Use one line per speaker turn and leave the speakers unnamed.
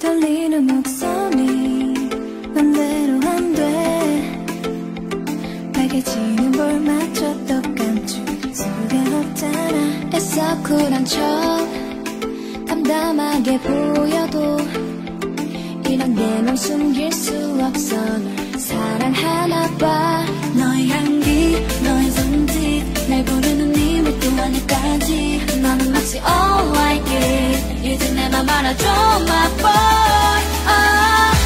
떨리는 목소리 맘대로 안돼 빨개지는 볼 맞춰도 감출 수가 없잖아 애써 쿨한 척 담담하게 보여도 이런 내 맘 숨길 수 없어 널 사랑하나 봐 너의 향기 너의 손짓 날 부르는 네 물두하늘까지 너는 마치 all like it 이제 내 맘 알아줘 my boy